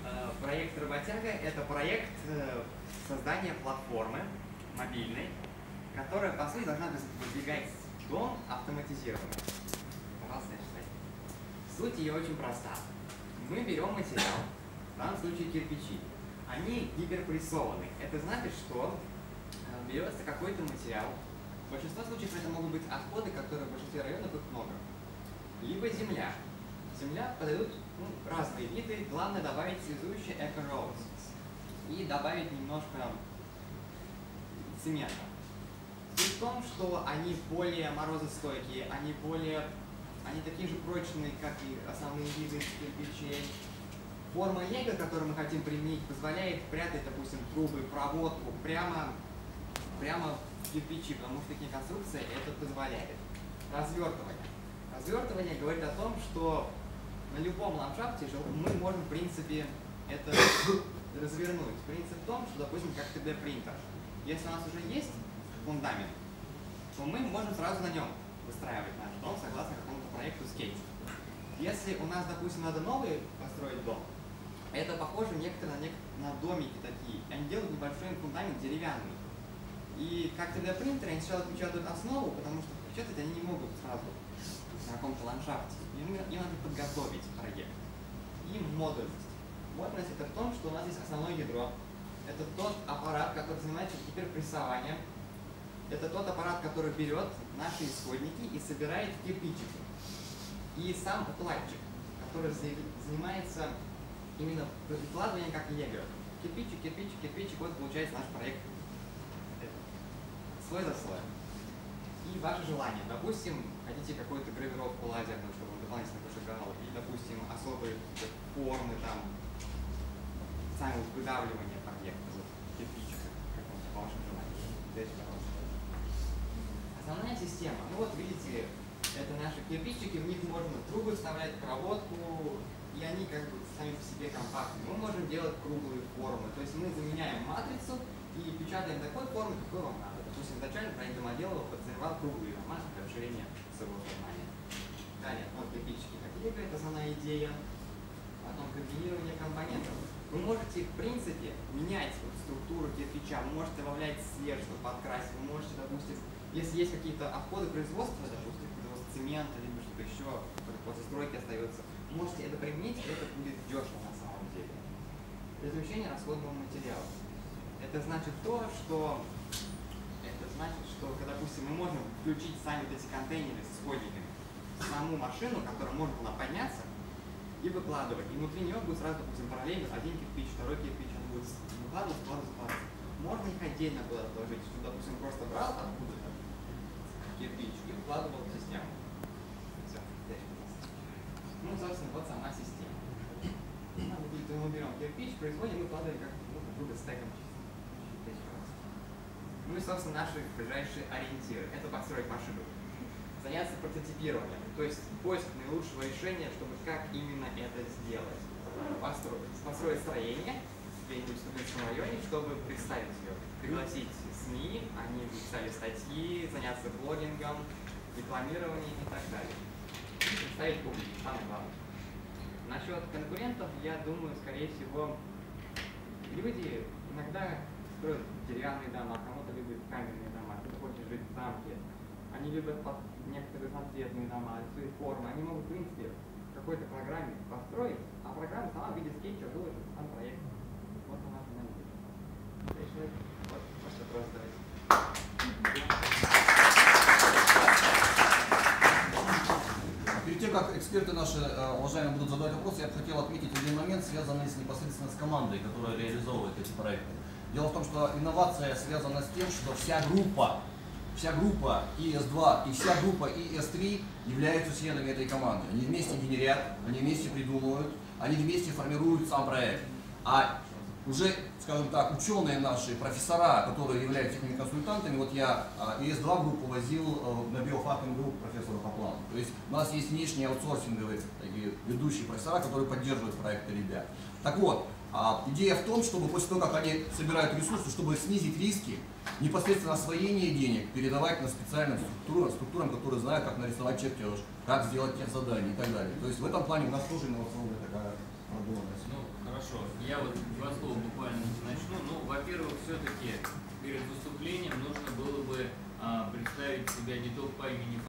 Проект Работяга – это проект создания платформы мобильной, которая, по сути, должна выдвигать дом автоматизированно. Пожалуйста, читайте. Суть ее очень проста. Мы берем материал, в данном случае кирпичи. Они гиперпрессованы. Это значит, что берется какой-то материал. В большинстве случаев это могут быть отходы, которые в большинстве районов их много. Либо земля. Земля подают разные виды. Главное добавить связующий эко-роуз. И добавить немножко цемента. Суть в том, что они более морозостойкие, они такие же прочные, как и основные виды кирпичей. Форма лего, которую мы хотим применить, позволяет прятать, допустим, трубы, проводку прямо в кирпичи, потому что их конструкция это позволяет. Развертывание. Развертывание говорит о том, что на любом ландшафте мы можем, в принципе, это развернуть. Принцип в том, что, допустим, как 3D-принтер. Если у нас уже есть фундамент, то мы можем сразу на нем выстраивать наш дом согласно какому-то проекту скетч. Если у нас, допустим, надо новый построить дом, это похоже некоторые на домики такие. Они делают небольшой фундамент деревянный. И как 3D-принтеры они сначала печатают основу, потому что печатать они не могут сразу на каком-то ландшафте. Им надо подготовить проект. И модульность. Модульность это в том, что у нас есть основное ядро. Это тот аппарат, который занимается гиперпрессованием. Это тот аппарат, который берет наши исходники и собирает кирпичики. И сам укладчик, который занимается именно прикладыванием как лего. Кирпичик, кирпичик, кирпичик, вот получается наш проект. Слой за слоем. И ваше желание. Допустим, хотите какую-то гравировку лазерную, чтобы он дополнительно пожигал, или, допустим, особые формы, там, сами выдавливания проекта, вот, кирпичика, по вашему желанию. Основная система. Ну вот, видите, это наши кирпичики, в них можно трубы вставлять, проводку, и они как бы сами по себе компактны. Мы можем делать круглые формы, то есть мы заменяем матрицу и печатаем такой формы, какой вам надо. Допустим, изначально проект домоделов подразумевал круглые форматы для расширения своего формата. Далее, вот кирпичики как лего, это основная идея. Потом комбинирование компонентов. Вы можете, в принципе, менять структуру кирпича, вы можете добавлять свет, чтобы подкрасить, вы можете, допустим, если есть какие-то отходы производства, допустим, цемента, либо что-то еще, который после стройки остается, можете это применить, и это будет дешево на самом деле. Размещение расходного материала. Это значит то, что когда, допустим, мы можем включить сами вот эти контейнеры с исходниками в саму машину, которая может была подняться, и выкладывать. И внутри нее будет сразу, допустим, параллельно один кирпич, второй кирпич, он будет выкладываться. Можно их отдельно куда-то положить, что, допустим, просто брал откуда-то кирпич и выкладывал в систему. Все, ну, собственно, вот сама система. Мы берем кирпич, производим и выкладываем как будто стеком. Ну и, собственно, наши ближайшие ориентиры. Это построить машину. Заняться прототипированием, то есть поиск наилучшего решения, чтобы как именно это сделать. Построить строение где-нибудь в студенческом районе, чтобы представить ее. Пригласить СМИ, они писали статьи, заняться блогингом, рекламированием и так далее. Представить публике, самое главное. Насчет конкурентов, я думаю, скорее всего, люди иногда строят деревянные дома, кому-то любят каменные дома, кто-то хочет жить в замке. Они любят некоторые самоцветные дома, свои формы. Они могут, в принципе, в какой-то программе построить, а программа сама в виде скетча выложит сам проект. Вот она финализирует. Вот, можете вопрос задать. Перед тем, как эксперты наши, уважаемые, будут задавать вопросы, я бы хотел отметить один момент, связанный непосредственно с командой, которая реализовывает эти проекты. Дело в том, что инновация связана с тем, что вся группа ИС-2 и вся группа ИС-3 являются членами этой команды. Они вместе генерят, они вместе придумывают, они вместе формируют сам проект. А уже, скажем так, ученые наши, профессора, которые являются техническими консультантами, вот я ИС-2 группу возил на биофак МГУ к профессору Каплану. То есть у нас есть внешние аутсорсинговые такие ведущие профессора, которые поддерживают проекты ребят. Так вот, идея в том, чтобы после того, как они собирают ресурсы, чтобы снизить риски, непосредственно освоение денег передавать на специальным структурам, которые знают, как нарисовать чертеж, как сделать техзадание и так далее. То есть в этом плане у нас тоже инновационная такая продуманность. Ну, хорошо. Я вот два слова буквально начну. Ну, во-первых, все-таки перед выступлением нужно было бы представить себя не только по имени,